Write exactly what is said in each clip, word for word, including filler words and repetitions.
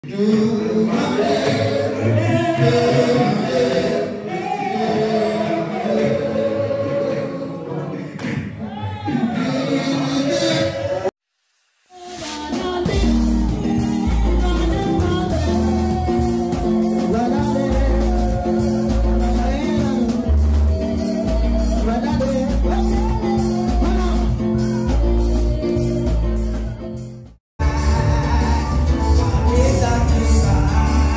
Yes, I do.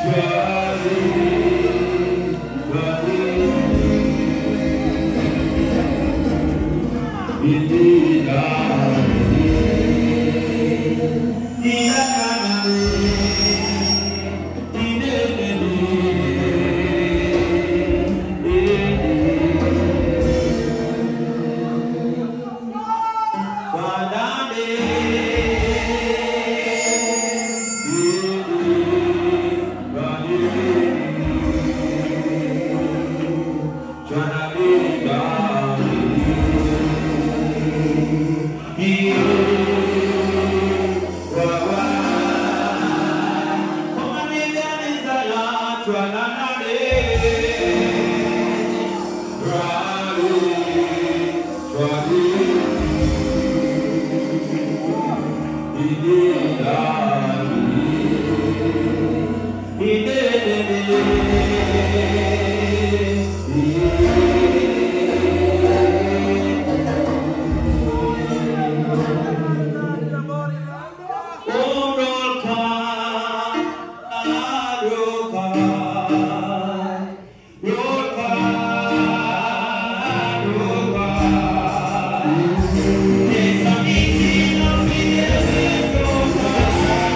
Yes, I'm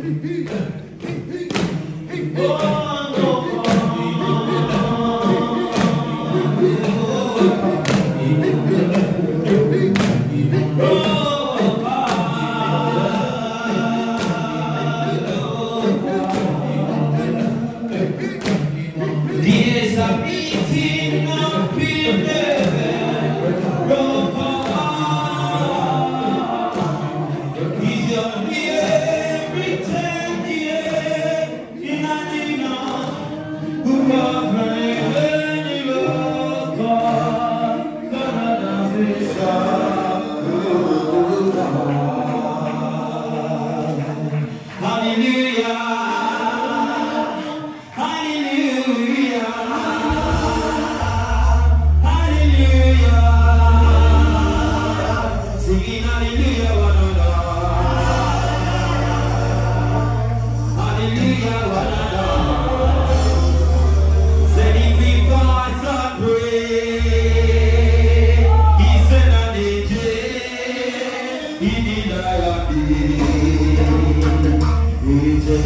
There's a meeting up in heaven, Roma. He's your every ten years in a dinner. Who was running in your car? Canada fish Hallelujah. Singing hallelujah, one another. Hallelujah, one another. Said if we fast and pray, he said on the day, he did I have the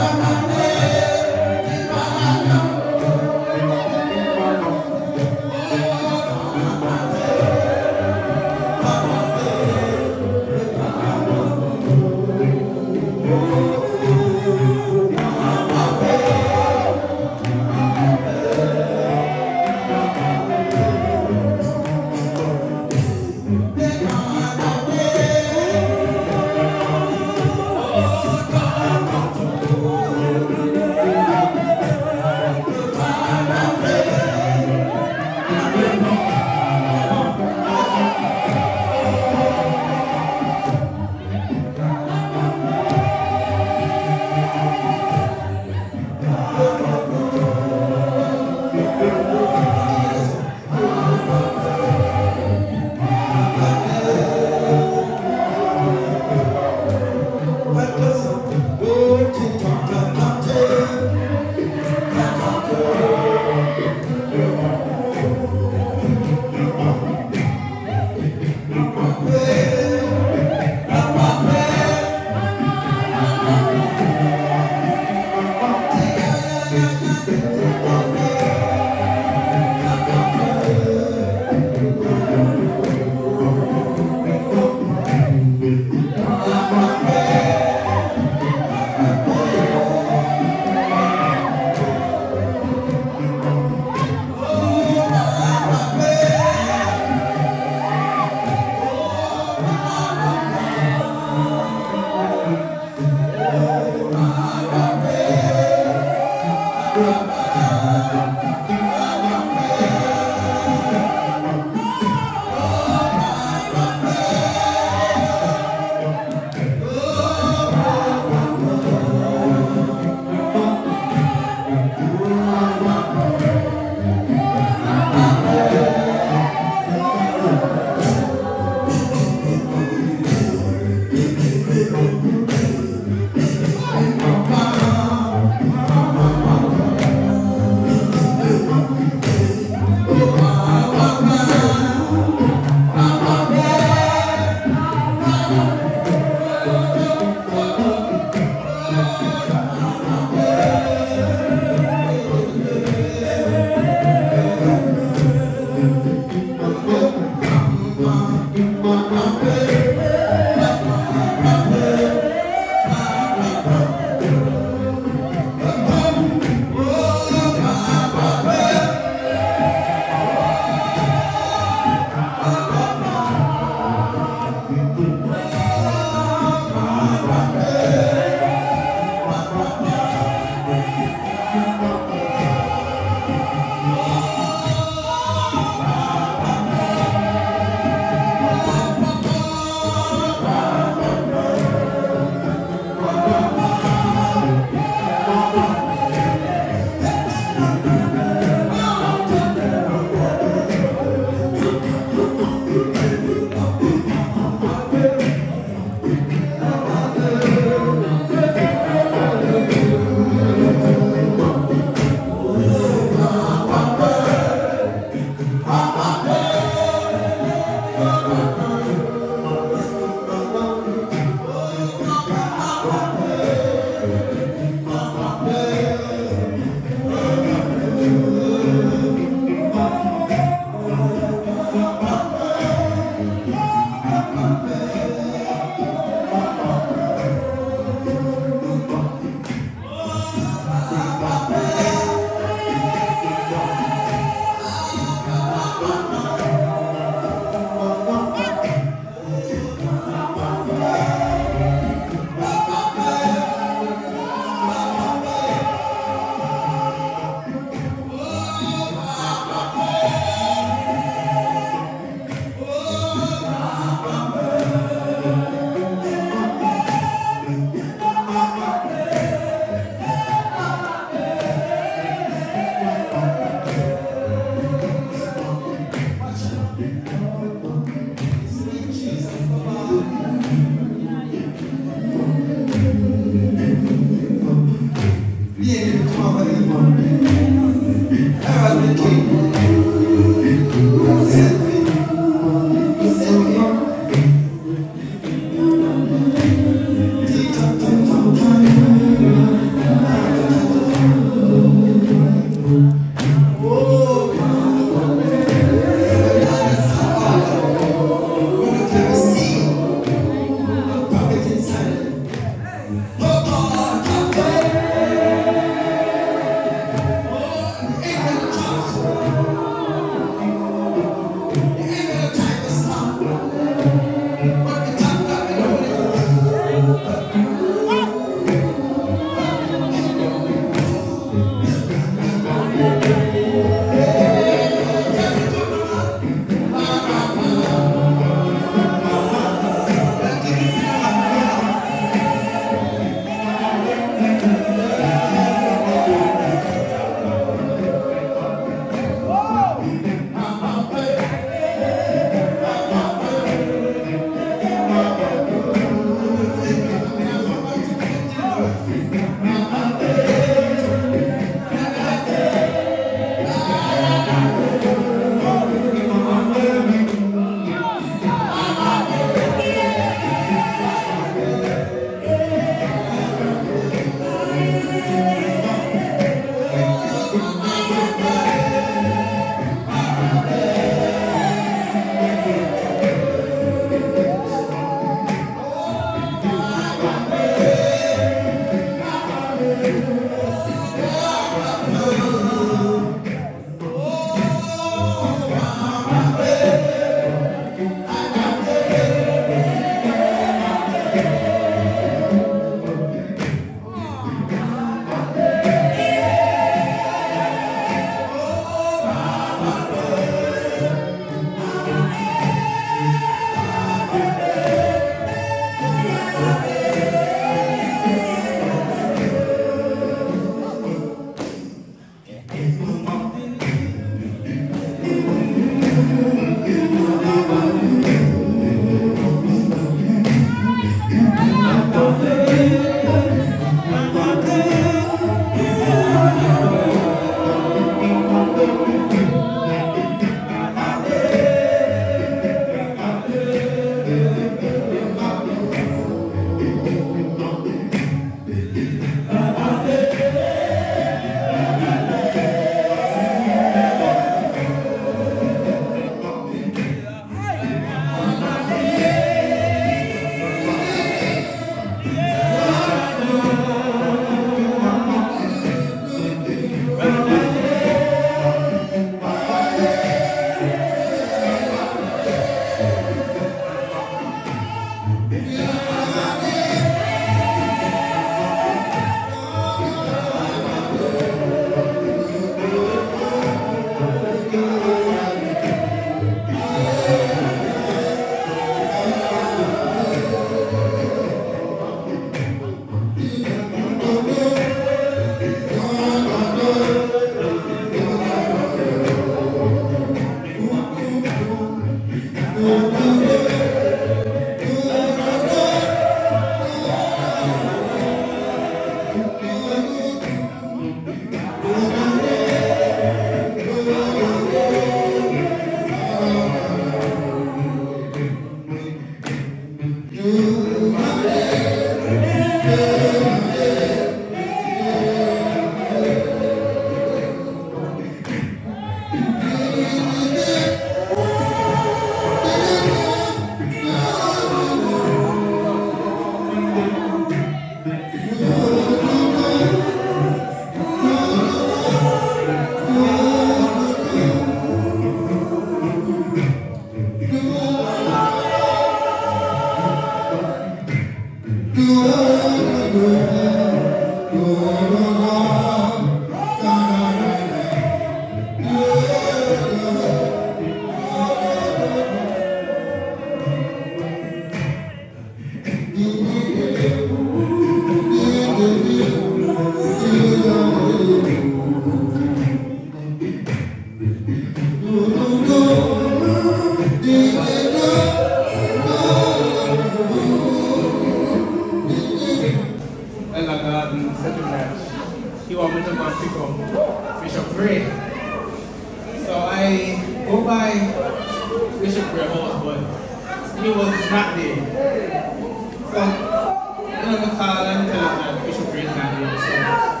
by Bishop Gray House, but he was not there. So, you know, I call and tell him that Bishop Gray is not there. So.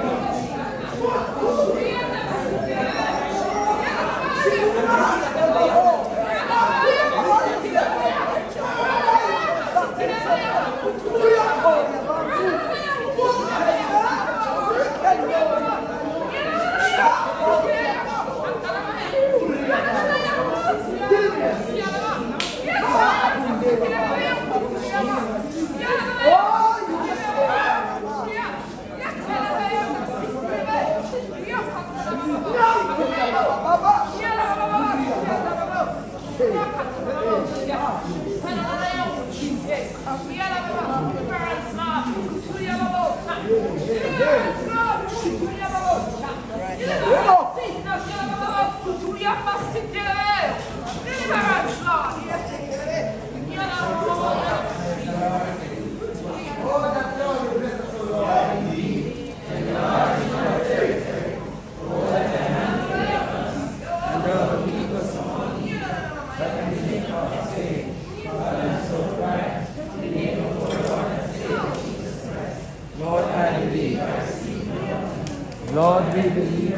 Lord, we believe.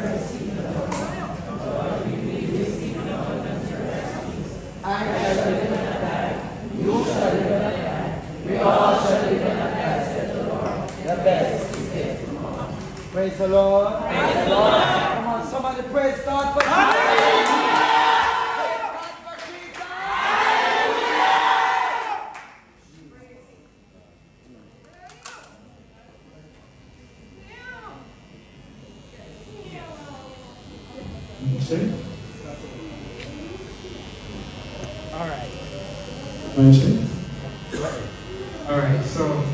I shall live in a time. You shall live in a time. We all shall live in a time, said the Lord. The best is yet to come. Praise the Lord. Praise the Lord. Come on, somebody praise God for Jesus. All right. Wednesday. All right. So,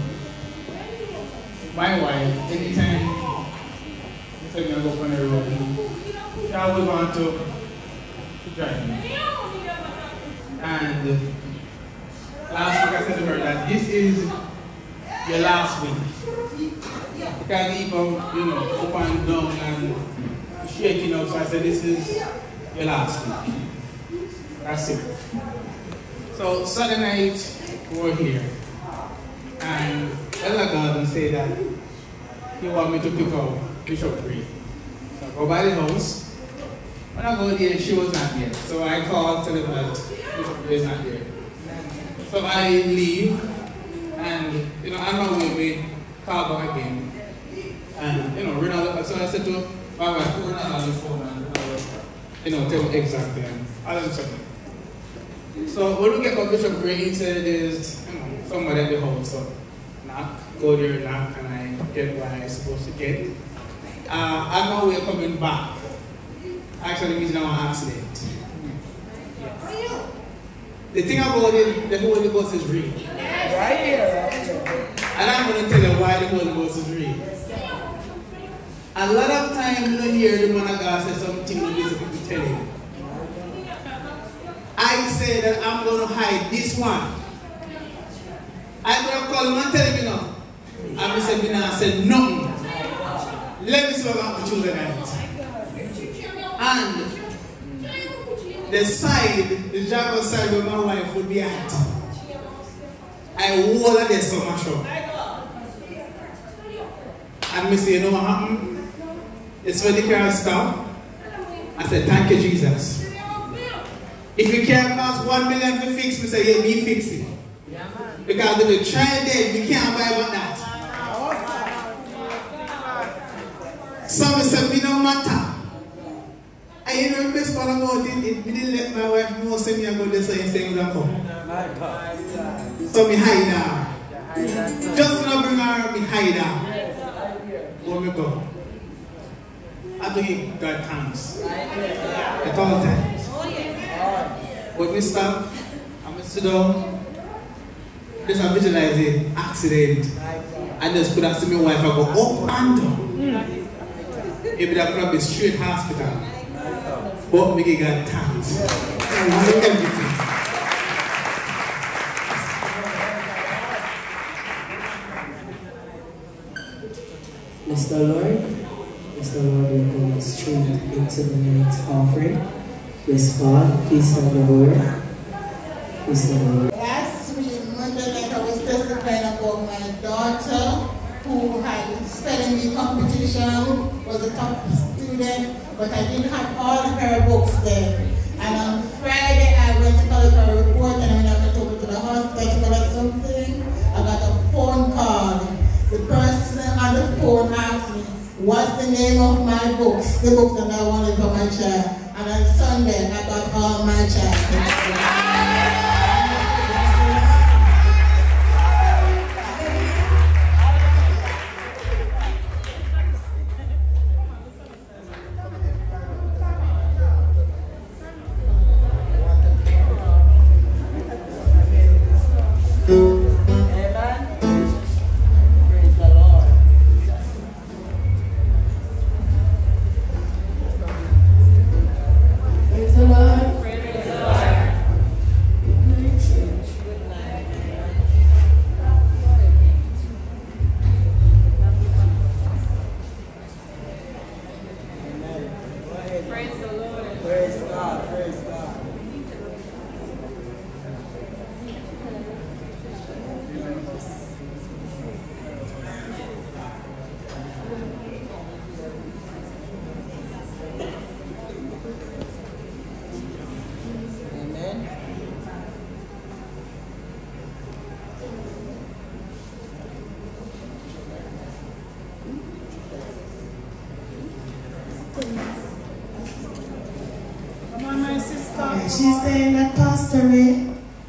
my wife, anytime I said I go on the road, she always want to, to drive me. And last week I said to her that this is your last week. You can't keep on, you know, up and down and shaking up. So I said, this is your last week. That's it. So Saturday night, we were here. And Ella Garden said that he wanted me to pick up Bishop Gray. So I go by the house. When I go there, she was not there. So I called to them that Bishop Gray is not there. So I leave. And, you know, I'm not with me. Call back again. And, you know, Ronald, so I said to my wife, put Ronald on the phone and, uh, you know, tell me exactly. And all of a sudden. So when we get to Bishop Gray, he said there's, you know, somebody at the house. So knock, go there, knock, and I get what I'm supposed to get. Uh, I know we're coming back. Actually, it's now an accident. Yes. The thing about it, the Holy Ghost is real. Right here. And I'm going to tell you why the Holy Ghost is real. A lot of times you don't hear the man of God say something that these people tell you. I say that I'm going to hide this one. I'm going to call him and tell him, you know. And he said, I said, nothing. Let me see what about the children tonight. And the side, the driver's side where my wife would be at, I wore that there so much of. And I say, you know what happened? It's when the car stop. I said, thank you, Jesus. If you can't cost one million to fix me, say, yeah, me fix it. Because if you try dead, you can't buy about that. Some say, me no matter. And you know the best part about it, it didn't let my wife know say me I go there so you say you come. So me hide her. Just not bring her, me hide her. Where me go? I do give God thanks. At all times. When we stop, I'm going to sit down. Just a visualize it, accident. And just could have seen my wife I go up and down. Maybe that could have been straight hospital. But we give God thanks. Everything. Bless the Lord. Bless the Lord, we go straight into the night's offering. Yes, God, please have the word. Please have the word. Last week, Monday night, I was testifying about my daughter who had spelling bee competition, was a top student, but I didn't have all her books there. And on Friday, I went to collect her report, and when I went over to the hospital to collect something, I got a phone call. The person on the phone asked me, what's the name of my books, the books that I wanted for my child. And on Sunday, I got all my child. She's saying that Pastor Ray.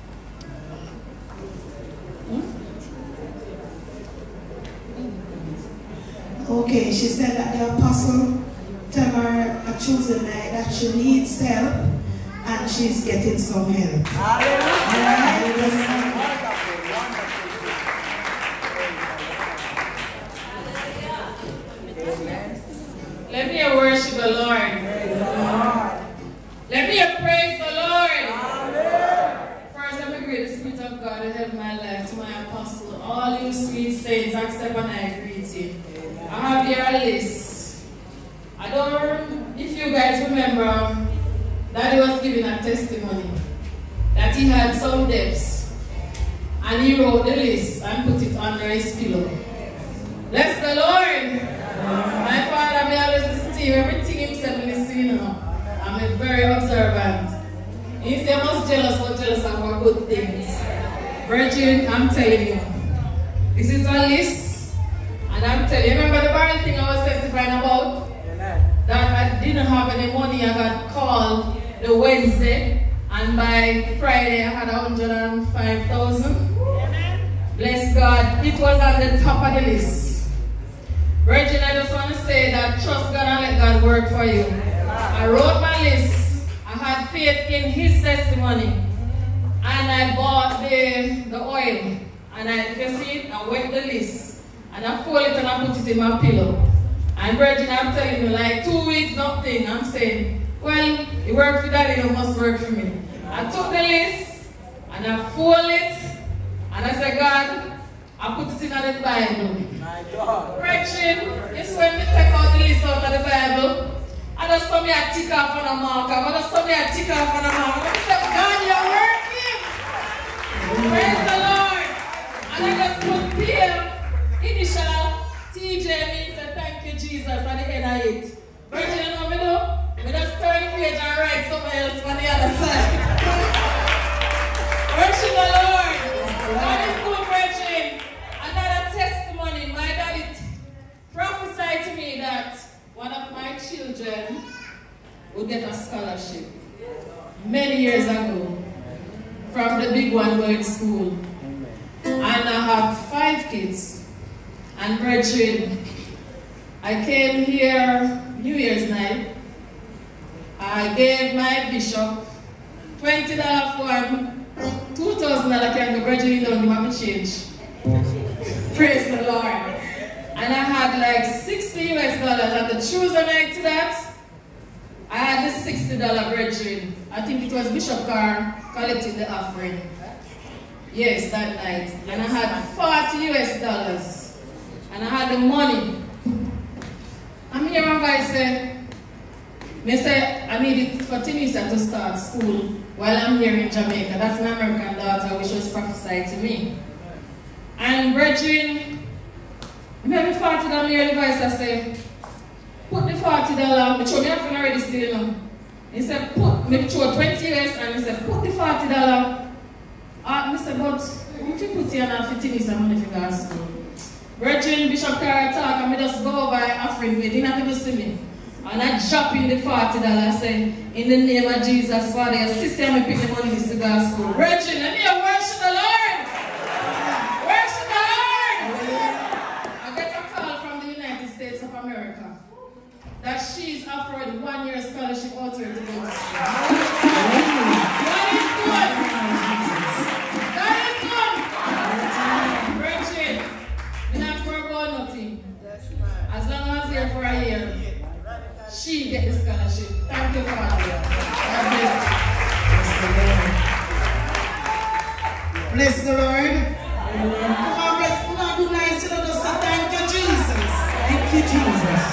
Okay, she said that the apostle tell her a Tuesday night that she needs help and she's getting some help. Hallelujah. Let me worship the Lord. Let me praise the Lord. Amen. First, let me greet the Spirit of God who held my life to my apostle. All you sweet saints, accept and I greet you. I have here a list. I don't know if you guys remember that he was giving a testimony that he had some debts and he wrote the list and put it under his pillow. Bless the Lord. Amen. My father may always listen to you, everything himself listen, you know. I'm very observant. If you're most jealous, but jealous of our good things. Virgin, I'm telling you, this is a list, and I'm telling you, remember the barrel thing I was testifying about? That I didn't have any money, I got called the Wednesday, and by Friday I had one hundred five thousand. Bless God, it was at the top of the list. Virgin, I just want to say that trust God and let God work for you. I wrote my list, I had faith in his testimony, and I bought the, the oil, and I, if you see it, I wet the list, and I fold it and I put it in my pillow. And Virgin, I'm telling you, like two weeks, nothing, I'm saying, well, it worked for daddy, it must work for me. I took the list, and I fold it, and I said, God, I put it in the Bible. My God. Virgin, it's when we take out the list out of the Bible. I just saw me a tick off on a marker. I just saw me a tick off on a marker. I said, God, you're working. Praise the Lord. And I just put P, initial, T J means a thank you, Jesus, at the end of it. Virgin, you know what I do? We just turn the page and write somewhere else on the other side. Worship the Lord. God is good, Virgin. Another testimony. My daddy prophesied to me that one of my children would get a scholarship many years ago from the big one going to school. And I have five kids. And brethren, I came here New Year's night. I gave my bishop twenty dollars for him, two thousand dollars can go brethren, don't give me change. Praise the Lord. And I had like sixty U S dollars, and the Tuesday night to that, I had the sixty dollars brethren. I think it was Bishop Carr collecting the offering. Yes, that night. And I had forty U S dollars. And I had the money. I'm here one guy say, Me say I needed for Tinisa to start school while I'm here in Jamaica. That's my American daughter which was prophesied to me. And brethren, maybe forty dollars near the voice I say, put the forty dollars, but show me have already still, you know. He said, put, maybe show twenty U S and he said, put the forty dollars. Uh, I said, but if you put here now fifteen is money for gas. Brethren, Bishop Carter talk and I just go over offering me, didn't even see me. And I drop in the forty dollars, I say, in the name of Jesus, Father, your sister and me pick the money to gospel. Brethren, let me worship the Lord. Worship the Lord. I get a call from the United States of America that she's offered one year scholarship out here to go to school. That is good. That is good. Brethren, we not for about nothing. As long as I'm here for a year, she get the scholarship. Thank you, Father. God bless you. Bless the Lord. Come on, bless. Come on, do nice. You know, just say thank you, Jesus. Thank you, Jesus.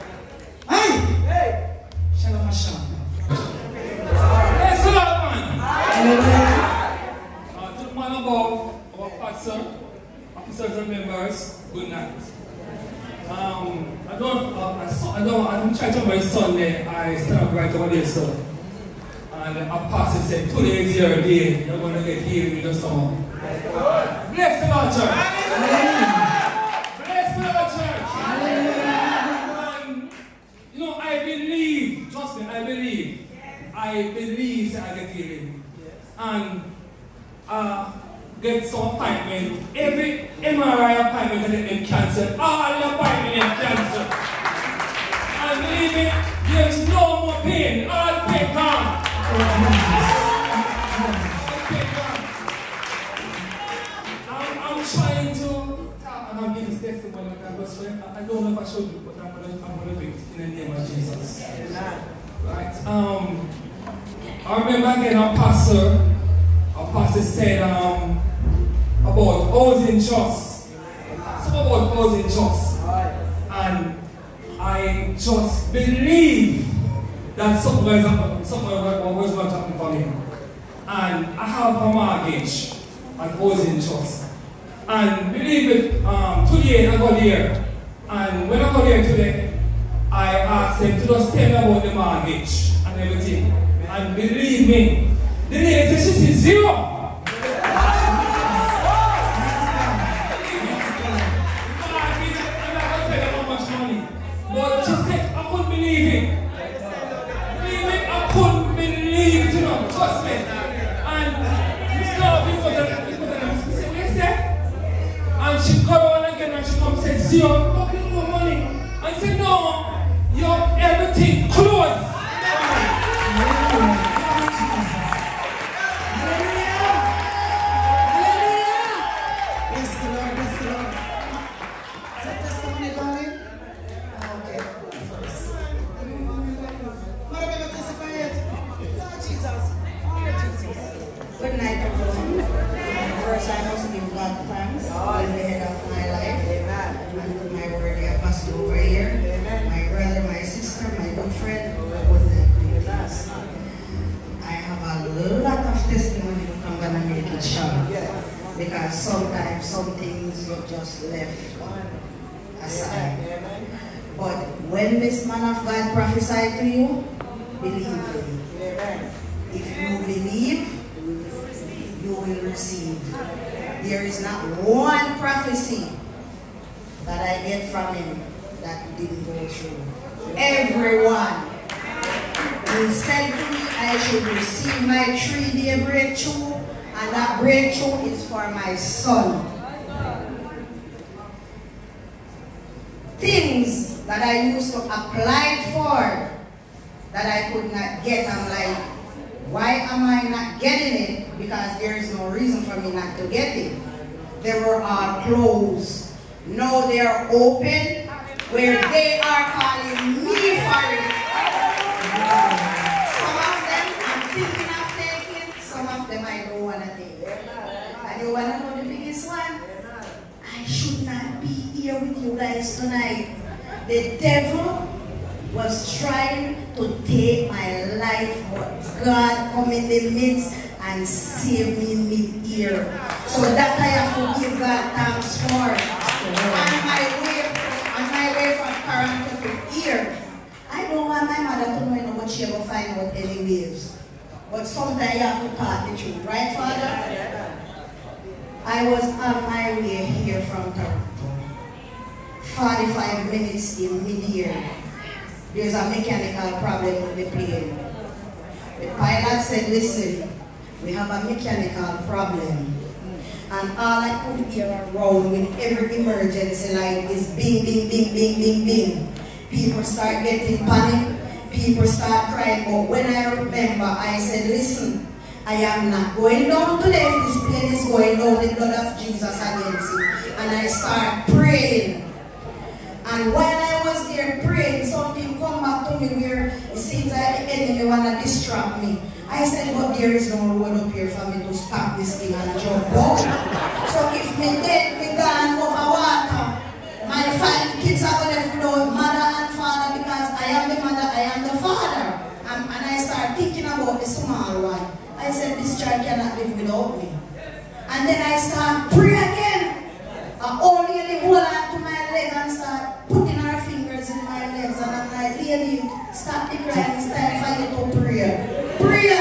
Hey! Shalom, shalom. Yes, Lord, man. Uh, to the man above, our pastor, officers and members, good night. Um, I don't, uh, I, saw, I don't, I'm trying to my Sunday, I stand up right over there, so. And our pastor said, today is your day, you're going to get healed in the summer. Bless the Lord, church. Bless the Lord, church. And, you know, I believe, trust me, I believe, I believe that I get healing. And, uh, get some appointment. Every M R I appointment that them cancelled. All the appointments them cancelled. And believe me, there's no more pain. All pain gone. All pain gone. I'm, I'm trying to talk and I'm getting testimony like I was saying. I don't know if I showed you, but I'm going to I'm gonna do it in the name of Jesus. Right. Um, I remember again our pastor, our pastor said, um, about housing trust. Something about housing trust. And I just believe that something was happening, something was going to happen for me. And I have a mortgage and housing trust. And believe it, um, today I got there. And when I got there today, I asked them to just tell me about the mortgage and everything. And believe me, the lady said she sees zero. But she said, I couldn't believe it. Believe it, I couldn't believe it, you know, trust me. And Mister before the before the said, what is that? And she come on again and she come and said, see, you're not getting more money. I said, no, you're everything closed. Good night, everyone. First, I must give God thanks for the head of my life. And to my worthy apostle over here. My brother, my sister, my good friend, I have a lot of testimony, but I'm going to make it short. Because sometimes some things you just left aside. But when this man of God prophesied to you, believe him. If you believe, you will receive. There is not one prophecy that I get from him that didn't go through. Everyone. He said to me I should receive my three-day breakthrough, and that breakthrough is for my son. Things that I used to apply for that I could not get, I'm like, why am I not getting it? Because there is no reason for me not to get it. They were all closed. Now they are open, where they are calling me for it. Some of them I'm thinking of taking, some of them I don't want to take. And you want to know the biggest one? I should not be here with you guys tonight. The devil was trying to take my life, but God come in the midst and save me mid-year. So that I have to give God thanks for. On my way, on my way from Toronto to here, I don't want my mother to know what she ever find out anyways. But sometimes you have to talk the truth, right, Father? I was on my way here from Toronto. forty-five minutes in mid-year. There's a mechanical problem with the plane. The pilot said, listen, we have a mechanical problem. And all I could hear around with every emergency light is bing, bing, bing, bing, bing, bing. People start getting panic. People start crying. But when I remember, I said, listen, I am not going down today if this plane is going down, the blood of Jesus against it. And I start praying. And while I was there praying, something come back to me where it seems like the enemy want to distract me. I said, but there is no road up here for me to stop this thing and jump out. So if me dead, me gone over water, my five kids are going to float, mother and father, because I am the mother, I am the father. And, and I start thinking about the small one. I said, this child cannot live without me. And then I start pray again. I only lady hold on to my leg and start putting her fingers in my legs. And I'm like, lady, stop the crying, it's time for you to pray. Pray.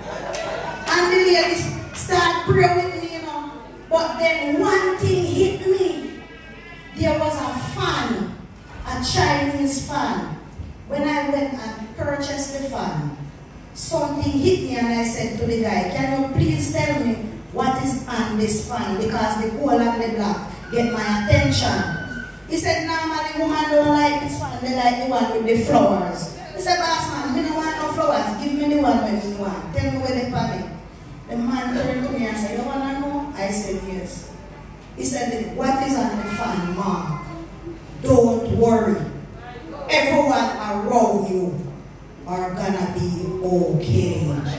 And the ladies start praying with me, you know. But then one thing hit me. There was a fan, a Chinese fan. When I went and purchased the fan, something hit me and I said to the guy, can you please tell me what is on this fan? Because the gold and the black get my attention. He said, normally women don't like this fan, they like the one with the flowers. He said, boss man, me don't want no flowers, give me the one when you want. Tell me where they put it. The man turned to me and said, you want to know? I said, yes. He said, what is on the fan, mom? Don't worry. Everyone around you are gonna be okay.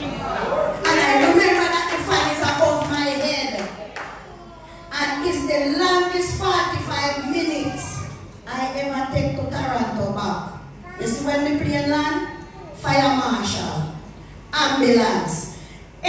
And I remember that the fan is above my head. And it's the longest forty-five minutes I ever take to Toronto back. You see when the plane land? Fire marshal, ambulance,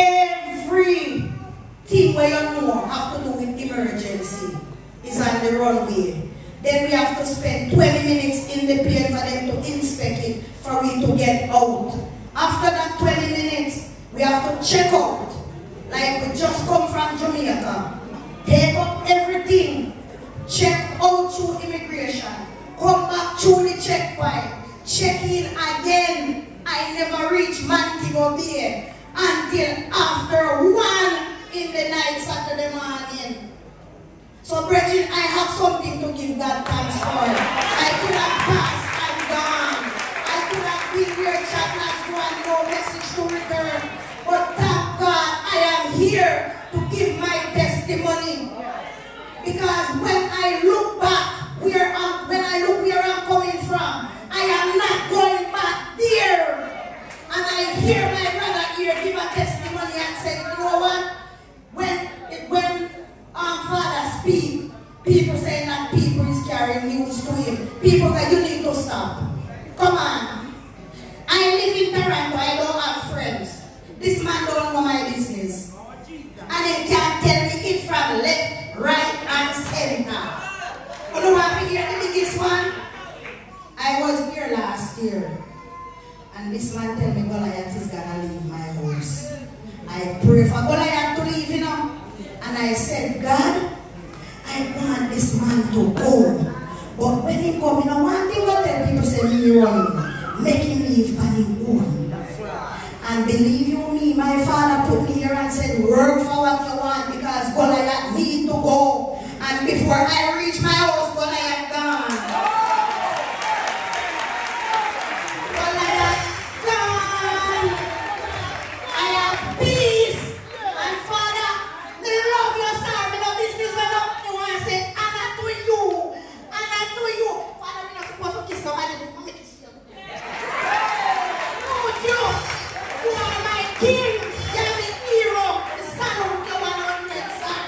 everything where you know have to do with emergency is on the runway. Then we have to spend twenty minutes in the plane for them to inspect it for we to get out. After that twenty minutes, we have to check out. Like we just come from Jamaica. Take up everything. Check out through immigration. Come back through the checkpoint. Check in again. I never reached Montego Bay until after one in the night Saturday morning. So, brethren, I have something to give God thanks for. I could have passed and gone. I could have been here, chat and go and no message to return. But thank God I am here to give my testimony. Because when I look back, where I'm, when I look where I'm coming from, I am not going back there. And I hear my brother here give a testimony and say, you know what? When, when um, Father speak, people saying that people is carrying news to him. People that you need to stop. Come on. I live in Toronto. I don't have friends. This man don't know my business. And he can't tell me it from left, right, and center. You know what I hear the biggest one? I was here last year. And this man tell me Goliath is gonna leave my house. I pray for Goliath to leave, you know. And I said, God, I want this man to go. But when he come, you know, one thing I tell people say, me running, make him leave and he go. And believe you me, my father put me here and said, work for what you want because Goliath need to go. And before I reach my house, Goliath gone. Goliath gone. I have peace. And Father, me love your son. Me no business when you want to say, Anna to you. Anna to you. Father, we're not supposed to kiss nobody. I'm going to kiss you. No, you. You are my king. You are the hero. The son of the one hundred son.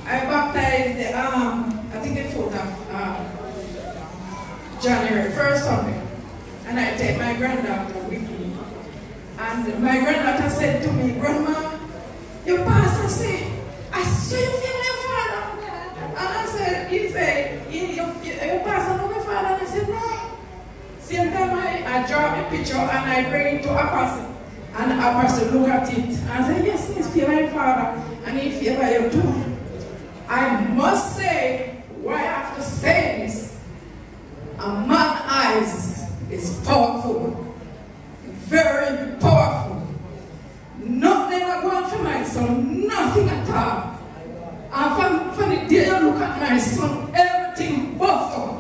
I baptized the, um, I think the fourth of um, January, first Sunday. And I take my granddaughter with me. And my granddaughter said to me, Grandma, your pastor said, I saw you feel your father. And I said, he said, your, your pastor know my father? And I said, no. Same time I, I draw a picture and I bring it to Apostle. And Apostle look at it and I said, yes, he's feel my father. And he feel by you too. I must say, why I have to say this, a man's eyes is powerful, very powerful. Nothing I want for my son, nothing at all. And from, from the day I look at my son, everything buffed up.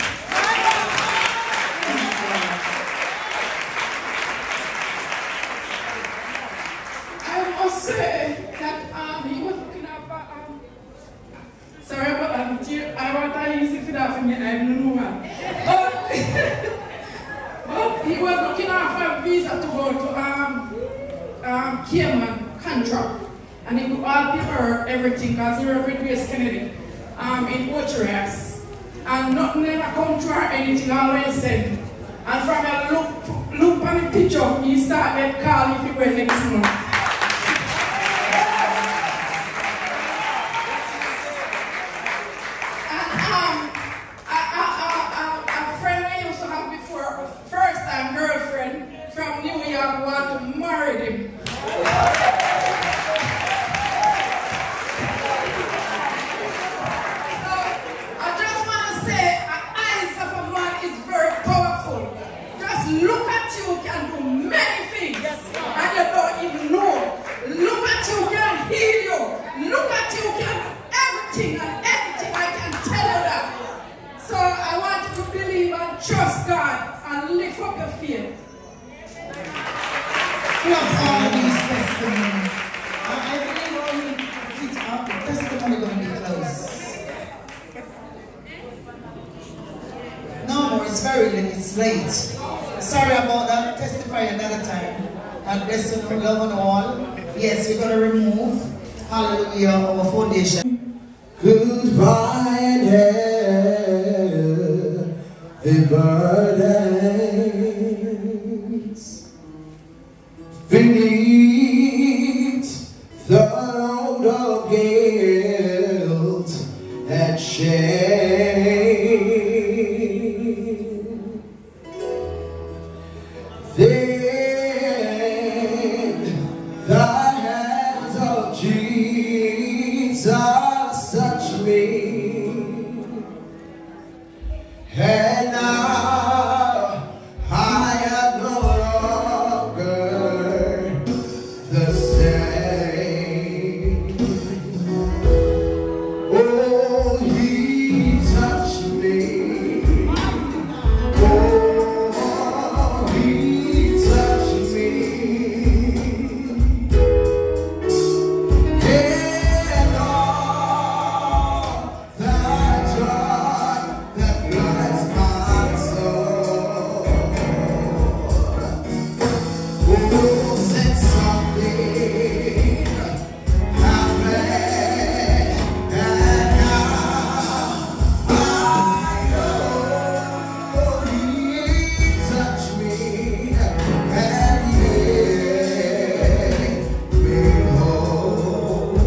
I must say that um, he was looking up for, um, sorry about that, I want to use it for that for me, I don't know why. But he was looking out for a visa to go to um, um, Cayman contract. And he could all pay for everything because he worked with Grace Kennedy um, in Ochiras. And nothing ever come to her, anything always said. And from a look, look on the picture, he started calling if he went next month. I want to marry him. So, I just want to say, the eyes of a man is very powerful. Just look at you can do many things, and you don't even know. Look at you can heal you. Look at you can do everything and everything. I can tell you that. So I want you to believe and trust God and lift up your faith. Plus all these testimonies. I believe only kids are the testimony going to be close. No more, it's very late, it's late. Sorry about that, testify another time. God bless you, love and all. Yes, we're going to remove, hallelujah, our foundation. Goodbye and heavy burdens beneath the load of guilt and shame. Then the hands of Jesus touch me, and now I am no longer the same. Oh, he touched me. Oh, he touched me. And all that joy that floods my soul. Oh, said something happened, and now I know he touched me and made me whole.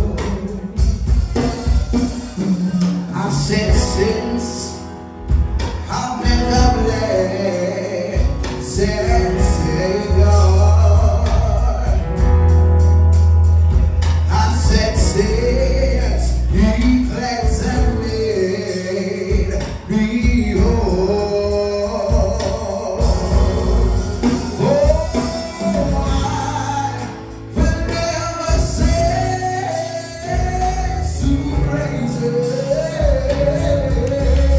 I said since I've met the blessed Savior, I said since he cleansed and made me whole. Oh, I will never cease to praise Him.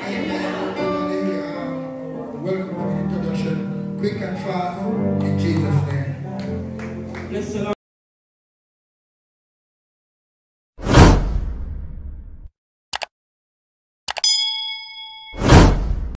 Welcome to the introduction. Quick and fast in Jesus' name. Bless the Lord.